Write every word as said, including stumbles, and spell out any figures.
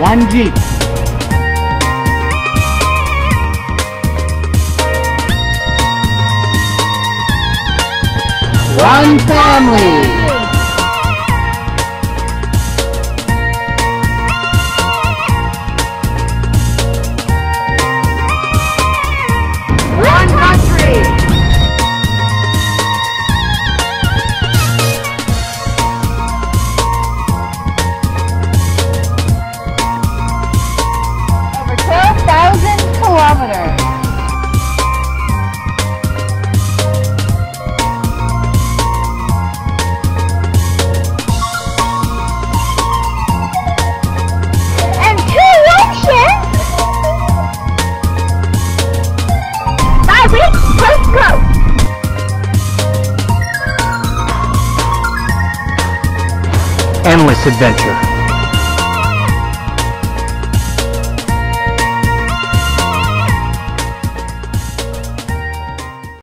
One Jeep. One family. One country. Over twelve thousand kilometers. And two oceans. By which coast coast? Endless adventure.